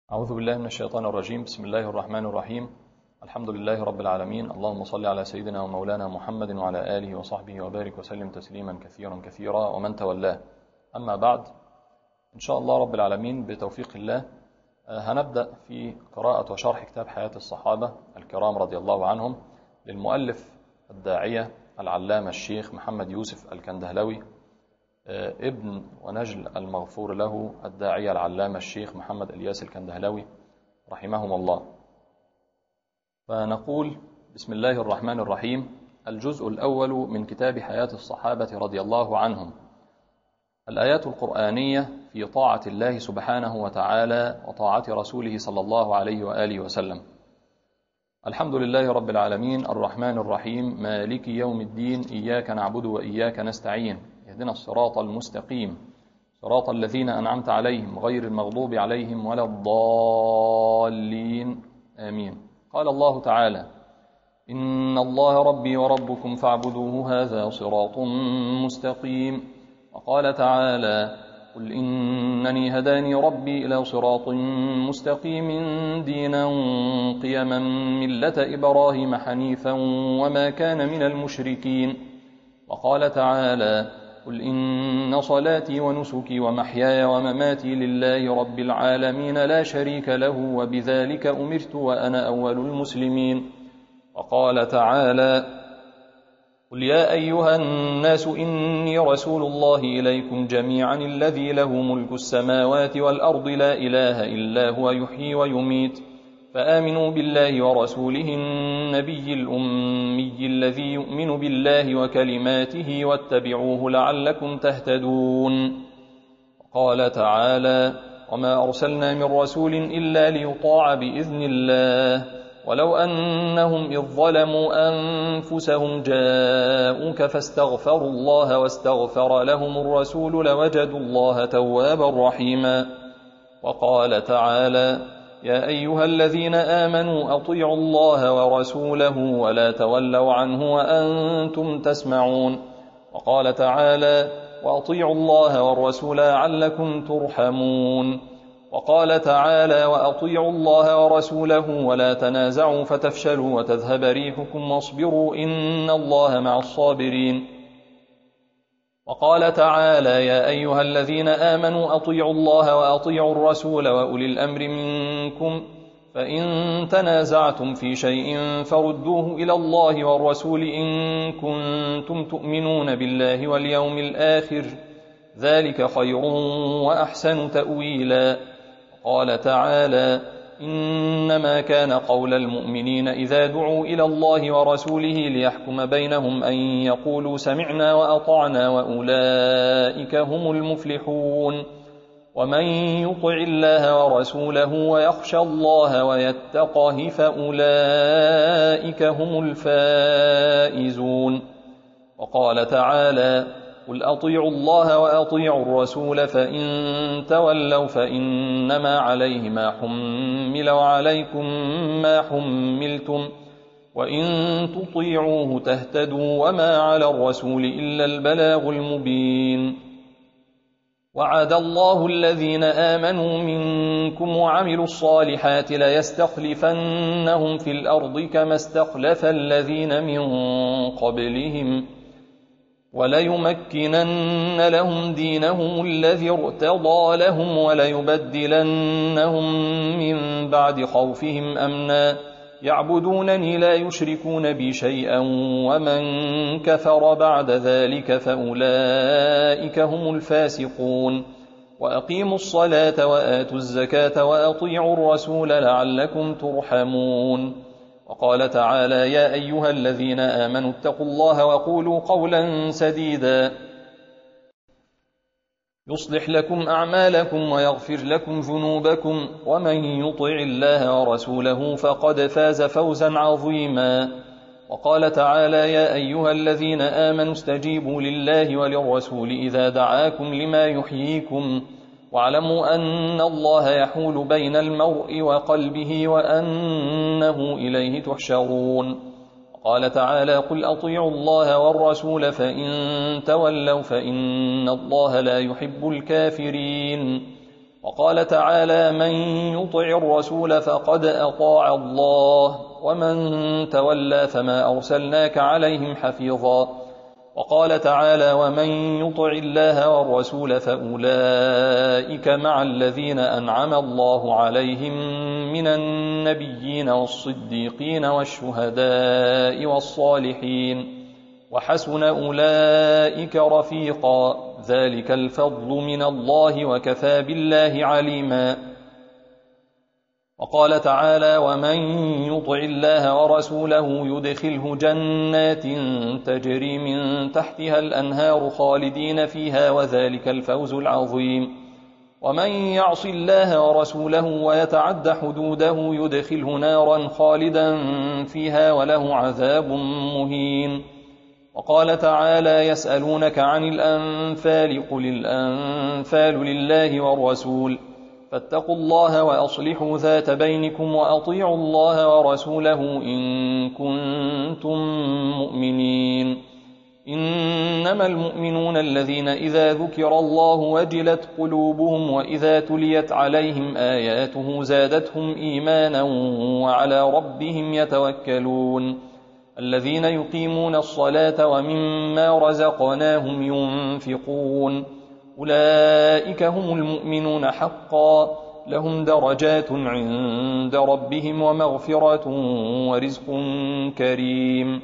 أعوذ بالله من الشيطان الرجيم. بسم الله الرحمن الرحيم. الحمد لله رب العالمين. اللهم صل على سيدنا ومولانا محمد وعلى آله وصحبه وبارك وسلم تسليما كثيرا كثيرا ومن تولاه. أما بعد، إن شاء الله رب العالمين بتوفيق الله هنبدأ في قراءة وشرح كتاب حياة الصحابة الكرام رضي الله عنهم للمؤلف الداعية العلامة الشيخ محمد يوسف الكندهلوي، ابن ونجل المغفور له الداعية العلامة الشيخ محمد إلياس الكندهلوي رحمهم الله. فنقول بسم الله الرحمن الرحيم. الجزء الأول من كتاب حياة الصحابة رضي الله عنهم. الآيات القرآنية في طاعة الله سبحانه وتعالى وطاعة رسوله صلى الله عليه وآله وسلم. الحمد لله رب العالمين الرحمن الرحيم مالك يوم الدين، إياك نعبد وإياك نستعين، اهدنا الصراط المستقيم صراط الذين أنعمت عليهم غير المغضوب عليهم ولا الضالين آمين. قال الله تعالى: إن الله ربي وربكم فاعبدوه هذا صراط مستقيم. وقال تعالى: قل إنني هداني ربي إلى صراط مستقيم دينا قيما ملة إبراهيم حنيفا وما كان من المشركين. وقال تعالى: قل إن صلاتي ونسكي ومحياي ومماتي لله رب العالمين لا شريك له وبذلك أمرت وأنا أول المسلمين. وقال تعالى: قل يا أيها الناس إني رسول الله إليكم جميعا الذي له ملك السماوات والأرض لا إله إلا هو يحيي ويميت، فآمنوا بالله ورسوله النبي الأمي الذي يؤمن بالله وكلماته واتبعوه لعلكم تهتدون. وقال تعالى: وما أرسلنا من رسول إلا ليطاع بإذن الله ولو أنهم إذ ظلموا أنفسهم جاءوك فاستغفروا الله واستغفر لهم الرسول لوجدوا الله توابا رحيما. وقال تعالى: يا أيها الذين آمنوا أطيعوا الله ورسوله ولا تولوا عنه وأنتم تسمعون. وقال تعالى: وأطيعوا الله والرسول لعلكم ترحمون. وقال تعالى: وأطيعوا الله ورسوله ولا تنازعوا فتفشلوا وتذهب ريحكم واصبروا إن الله مع الصابرين. وقال تعالى: يا أيها الذين آمنوا أطيعوا الله وأطيعوا الرسول وأولي الأمر منكم، فإن تنازعتم في شيء فردوه إلى الله والرسول إن كنتم تؤمنون بالله واليوم الآخر، ذلك خير وأحسن تأويلا. وقال تعالى: إنما كان قول المؤمنين إذا دعوا إلى الله ورسوله ليحكم بينهم أن يقولوا سمعنا وأطعنا وأولئك هم المفلحون. ومن يطع الله ورسوله ويخشى الله ويتقه فأولئك هم الفائزون. وقال تعالى: قل أطيعوا الله وأطيعوا الرسول فإن تولوا فإنما عليه ما حمل وعليكم ما حملتم وإن تطيعوه تهتدوا وما على الرسول إلا البلاغ المبين. وعد الله الذين آمنوا منكم وعملوا الصالحات ليستخلفنهم في الأرض كما استخلف الذين من قبلهم وليمكنن لهم دينهم الذي ارتضى لهم وليبدلنهم من بعد خوفهم أمنا يعبدونني لا يشركون بي شيئا ومن كفر بعد ذلك فأولئك هم الفاسقون. وأقيموا الصلاة وآتوا الزكاة وأطيعوا الرسول لعلكم ترحمون. وقال تعالى: يا أيها الذين آمنوا اتقوا الله وقولوا قولا سديدا يصلح لكم أعمالكم ويغفر لكم ذنوبكم ومن يطع الله ورسوله فقد فاز فوزا عظيما. وقال تعالى: يا أيها الذين آمنوا استجيبوا لله وللرسول إذا دعاكم لما يحييكم واعلموا أن الله يحول بين المرء وقلبه وأنه إليه تحشرون. وقال تعالى: قل أطيعوا الله والرسول فإن تولوا فإن الله لا يحب الكافرين. وقال تعالى: من يطع الرسول فقد أطاع الله، ومن تولى فما أرسلناك عليهم حفيظا. وقال تعالى: ومن يطع الله والرسول فأولئك مع الذين أنعم الله عليهم من النبيين والصديقين والشهداء والصالحين، وحسن أولئك رفيقا، ذلك الفضل من الله وكفى بالله عليما. وقال تعالى: ومن يطع الله ورسوله يدخله جنات تجري من تحتها الأنهار خالدين فيها، وذلك الفوز العظيم. ومن يعص الله ورسوله ويتعد حدوده يدخله نارا خالدا فيها وله عذاب مهين. وقال تعالى: يسألونك عن الأنفال، قل الأنفال لله والرسول، فاتقوا الله وأصلحوا ذات بينكم وأطيعوا الله ورسوله إن كنتم مؤمنين. إنما المؤمنون الذين إذا ذكر الله وجلت قلوبهم وإذا تليت عليهم آياته زادتهم إيمانا وعلى ربهم يتوكلون، الذين يقيمون الصلاة ومما رزقناهم ينفقون، أولئك هم المؤمنون حقا، لهم درجات عند ربهم ومغفرة ورزق كريم.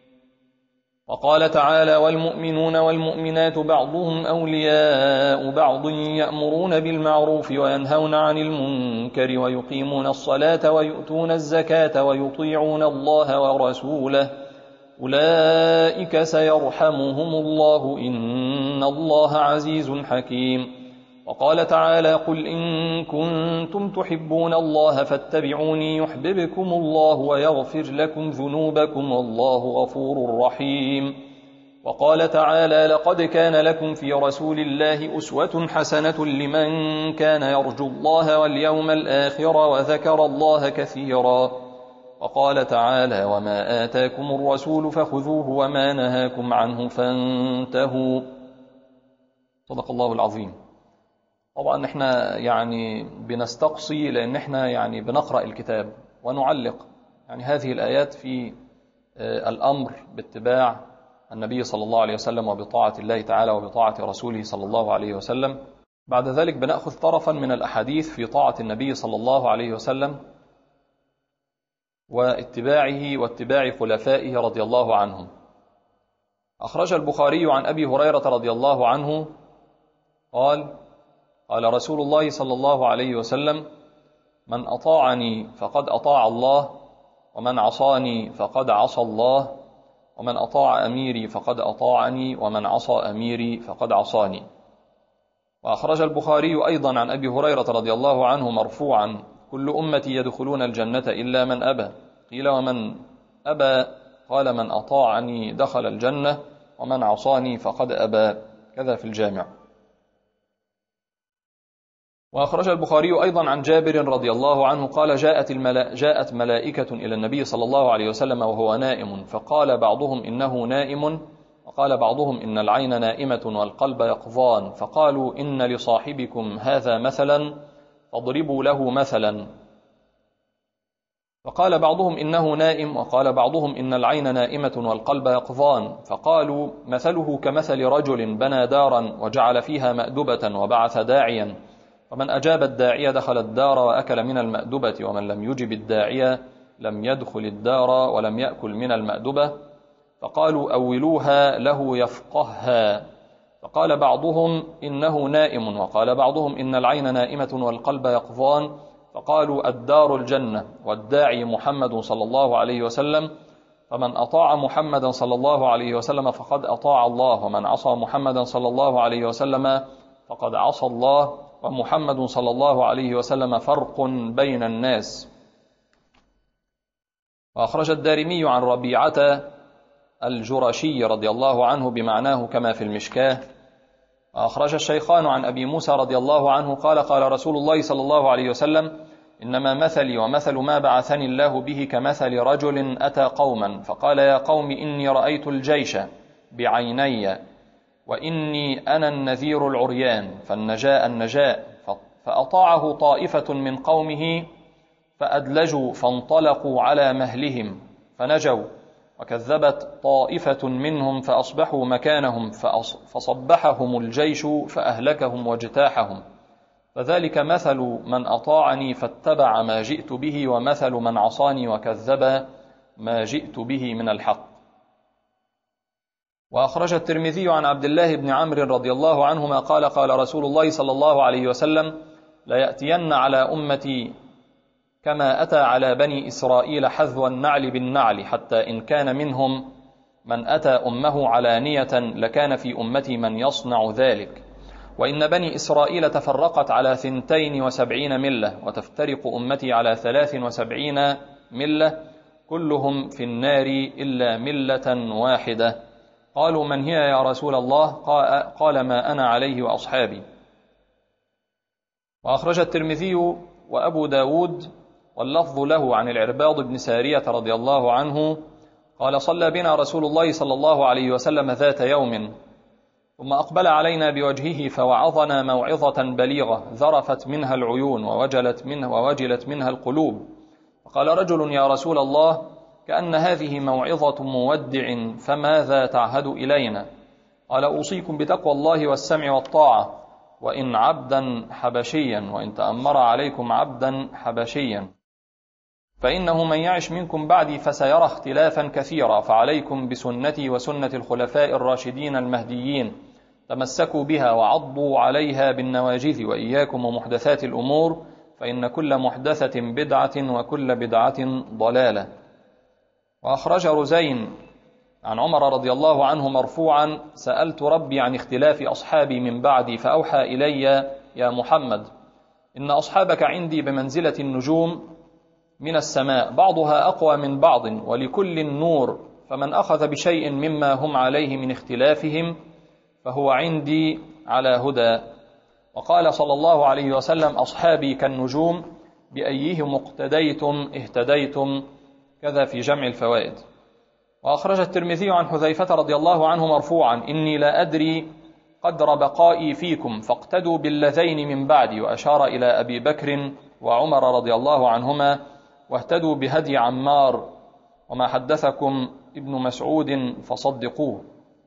وقال تعالى: والمؤمنون والمؤمنات بعضهم أولياء بعض، يأمرون بالمعروف وينهون عن المنكر ويقيمون الصلاة ويؤتون الزكاة ويطيعون الله ورسوله، أولئك سيرحمهم الله، إن الله عزيز حكيم. وقال تعالى: قل إن كنتم تحبون الله فاتبعوني يحببكم الله ويغفر لكم ذنوبكم، والله غفور رحيم. وقال تعالى: لقد كان لكم في رسول الله أسوة حسنة لمن كان يرجو الله واليوم الآخر وذكر الله كثيرا. وقال تعالى: وما آتاكم الرسول فخذوه وما نهاكم عنه فانتهوا. صدق الله العظيم. طبعا احنا يعني بنستقصي، لان احنا يعني بنقرأ الكتاب ونعلق يعني هذه الآيات في الأمر باتباع النبي صلى الله عليه وسلم وبطاعة الله تعالى وبطاعة رسوله صلى الله عليه وسلم. بعد ذلك بنأخذ طرفا من الأحاديث في طاعة النبي صلى الله عليه وسلم واتباعه واتباع خلفائه رضي الله عنهم. أخرج البخاري عن أبي هريرة رضي الله عنه قال: قال رسول الله صلى الله عليه وسلم: من أطاعني فقد أطاع الله، ومن عصاني فقد عصى الله، ومن أطاع أميري فقد أطاعني، ومن عصى أميري فقد عصاني. وأخرج البخاري أيضا عن أبي هريرة رضي الله عنه مرفوعا: كل أمتي يدخلون الجنة إلا من أبى. قيل: ومن أبى؟ قال: من أطاعني دخل الجنة، ومن عصاني فقد أبى. كذا في الجامع. وأخرج البخاري أيضا عن جابر رضي الله عنه قال: جاءت ملائكة إلى النبي صلى الله عليه وسلم وهو نائم، فقال بعضهم إنه نائم، وقال بعضهم إن العين نائمة والقلب يقظان، فقالوا: إن لصاحبكم هذا مثلا فاضربوا له مثلا. فقال بعضهم إنه نائم، وقال بعضهم إن العين نائمة والقلب يقظان، فقالوا: مثله كمثل رجل بنى دارا وجعل فيها مأدبة وبعث داعيا، فمن أجاب الداعية دخل الدار وأكل من المأدبة، ومن لم يجب الداعية لم يدخل الدار ولم يأكل من المأدبة. فقالوا: أولوها له يفقهها. فقال بعضهم إنه نائم، وقال بعضهم إن العين نائمة والقلب يقظان، فقالوا: الدار الجنة والداعي محمد صلى الله عليه وسلم، فمن أطاع محمدا صلى الله عليه وسلم فقد أطاع الله، ومن عصى محمدا صلى الله عليه وسلم فقد عصى الله، ومحمد صلى الله عليه وسلم فرق بين الناس. وأخرج الدارمي عن ربيعة الجرشي رضي الله عنه بمعناه كما في المشكاة. وأخرج الشيخان عن أبي موسى رضي الله عنه قال: قال رسول الله صلى الله عليه وسلم: إنما مثلي ومثل ما بعثني الله به كمثل رجل أتى قوما فقال: يا قوم إني رأيت الجيش بعيني، وإني أنا النذير العريان، فالنجاء فأطاعه طائفة من قومه فأدلجوا فانطلقوا على مهلهم فنجوا، وكذبت طائفة منهم فأصبحوا مكانهم فصبحهم الجيش فأهلكهم واجتاحهم. فذلك مثل من أطاعني فاتبع ما جئت به، ومثل من عصاني وكذب ما جئت به من الحق. وأخرج الترمذي عن عبد الله بن عمرو رضي الله عنهما قال قال رسول الله صلى الله عليه وسلم: لا يأتين على أمتي كما أتى على بني إسرائيل حذو النعل بالنعل، حتى إن كان منهم من أتى أمه علانية لكان في أمتي من يصنع ذلك. وإن بني إسرائيل تفرقت على 72 ملة، وتفترق أمتي على 73 ملة، كلهم في النار إلا ملة واحدة. قالوا: من هي يا رسول الله؟ قال: ما أنا عليه وأصحابي. وأخرج الترمذي وأبو داود واللفظ له عن العرباض بن سارية رضي الله عنه قال: صلى بنا رسول الله صلى الله عليه وسلم ذات يوم، ثم أقبل علينا بوجهه فوعظنا موعظة بليغة ذرفت منها العيون ووجلت منها القلوب. فقال رجل: يا رسول الله، كأن هذه موعظة مودع، فماذا تعهد إلينا؟ قال: أوصيكم بتقوى الله والسمع والطاعة، وإن عبدا حبشيا، وإن تأمر عليكم عبدا حبشيا، فإنه من يعش منكم بعدي فسيرى اختلافا كثيرا، فعليكم بسنتي وسنة الخلفاء الراشدين المهديين، تمسكوا بها وعضوا عليها بالنواجذ، وإياكم ومحدثات الأمور، فإن كل محدثة بدعة وكل بدعة ضلالة. وأخرج رزين عن عمر رضي الله عنه مرفوعا: سألت ربي عن اختلاف أصحابي من بعدي فأوحى إلي: يا محمد، إن أصحابك عندي بمنزلة النجوم من السماء، بعضها أقوى من بعض، ولكل نور، فمن أخذ بشيء مما هم عليه من اختلافهم فهو عندي على هدى. وقال صلى الله عليه وسلم: أصحابي كالنجوم، بأيهم اقتديتم اهتديتم، كذا في جمع الفوائد. وأخرج الترمذي عن حذيفة رضي الله عنه مرفوعا: إني لا أدري قدر بقائي فيكم، فاقتدوا باللذين من بعدي، وأشار إلى أبي بكر وعمر رضي الله عنهما، واهتدوا بهدي عمار، وما حدثكم ابن مسعود فصدقوه.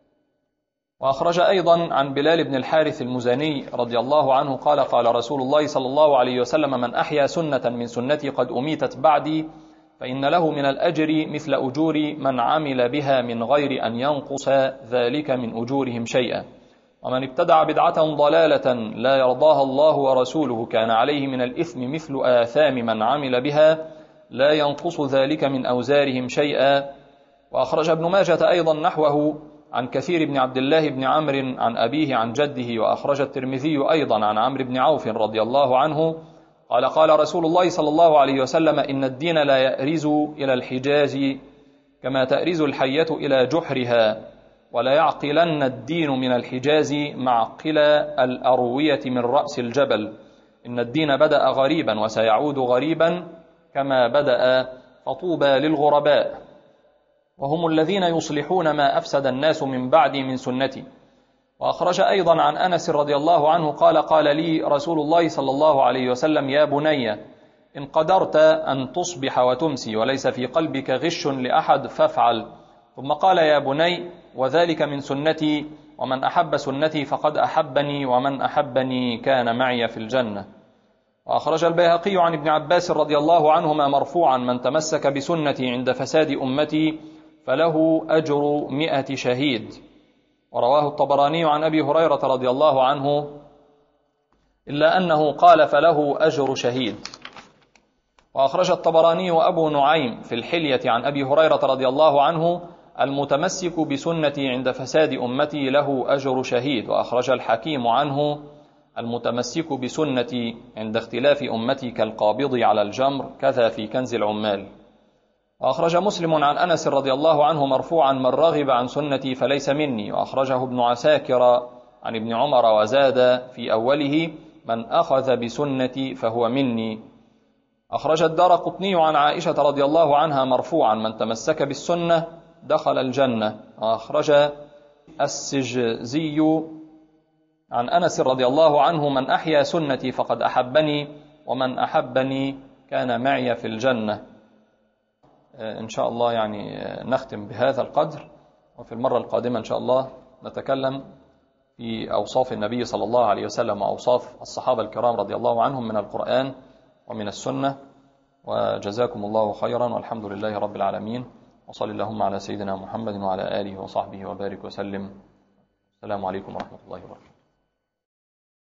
وأخرج أيضا عن بلال بن الحارث المزني رضي الله عنه قال قال رسول الله صلى الله عليه وسلم: من أحيا سنة من سنتي قد أميتت بعدي فإن له من الأجر مثل أجور من عمل بها من غير أن ينقص ذلك من أجورهم شيئا، ومن ابتدع بدعة ضلالة لا يرضاها الله ورسوله كان عليه من الإثم مثل آثام من عمل بها لا ينقص ذلك من أوزارهم شيئا. وأخرج ابن ماجة أيضا نحوه عن كثير بن عبد الله بن عمرو عن أبيه عن جده. وأخرج الترمذي أيضا عن عمرو بن عوف رضي الله عنه قال قال رسول الله صلى الله عليه وسلم: إن الدين لا يأرز إلى الحجاز كما تأرز الحية إلى جحرها، ولا يعقلن الدين من الحجاز معقل الأروية من رأس الجبل. إن الدين بدأ غريبا وسيعود غريبا كما بدأ، فطوبى للغرباء، وهم الذين يصلحون ما أفسد الناس من بعدي من سنتي. وأخرج أيضا عن أنس رضي الله عنه قال قال لي رسول الله صلى الله عليه وسلم: يا بني، إن قدرت أن تصبح وتمسي وليس في قلبك غش لأحد فافعل. ثم قال: يا بني، وذلك من سنتي، ومن أحب سنتي فقد أحبني، ومن أحبني كان معي في الجنة. وأخرج البيهقي عن ابن عباس رضي الله عنهما مرفوعا: من تمسك بسنتي عند فساد أمتي فله أجر 100 شهيد. ورواه الطبراني عن أبي هريرة رضي الله عنه إلا أنه قال: فله أجر شهيد. وأخرج الطبراني وأبو نعيم في الحلية عن أبي هريرة رضي الله عنه: المتمسك بسنتي عند فساد أمتي له أجر شهيد. وأخرج الحكيم عنه: المتمسك بسنتي عند اختلاف أمتي كالقابض على الجمر، كذا في كنز العمال. وأخرج مسلم عن أنس رضي الله عنه مرفوعا: من رغب عن سنتي فليس مني. وأخرجه ابن عساكر عن ابن عمر وزاد في أوله: من أخذ بسنتي فهو مني. أخرج الدارقطني عن عائشة رضي الله عنها مرفوعا: من تمسك بالسنة دخل الجنة. وأخرج السجزي عن أنس رضي الله عنه: من أحيا سنتي فقد أحبني، ومن أحبني كان معي في الجنة. إن شاء الله يعني نختم بهذا القدر، وفي المرة القادمة إن شاء الله نتكلم في أوصاف النبي صلى الله عليه وسلم وأوصاف الصحابة الكرام رضي الله عنهم من القرآن ومن السنة. وجزاكم الله خيرا، والحمد لله رب العالمين، وصل اللهم على سيدنا محمد وعلى آله وصحبه وبارك وسلم. السلام عليكم ورحمة الله وبركاته.